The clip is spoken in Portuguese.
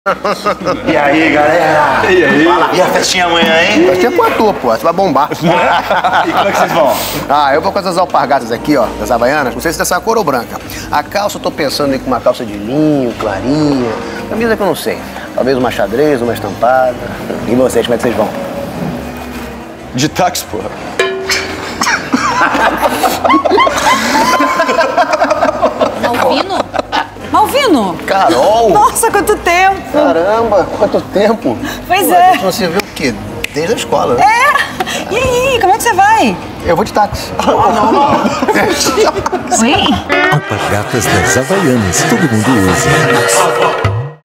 E aí, galera? E aí? Fala. E a festinha amanhã, hein? Festinha com a tua, pô. Você vai bombar. E como é que vocês vão? Ah, eu vou com essas alpargatas aqui, ó, das havaianas. Não sei se dessa cor ou branca. A calça, eu tô pensando em com uma calça de linho, clarinha. Camisa que eu não sei. Talvez uma xadrez, uma estampada. E vocês, como é que vocês vão? De táxi, porra. Malvino? Malvino! Carol! Nossa, quanto tempo! Caramba, quanto tempo! Pois Pô, é. A gente não se viu o quê? Desde a escola, né? É! E aí, como é que você vai? Eu vou de táxi. Oi? Alpargatas das Havaianas, todo mundo usa.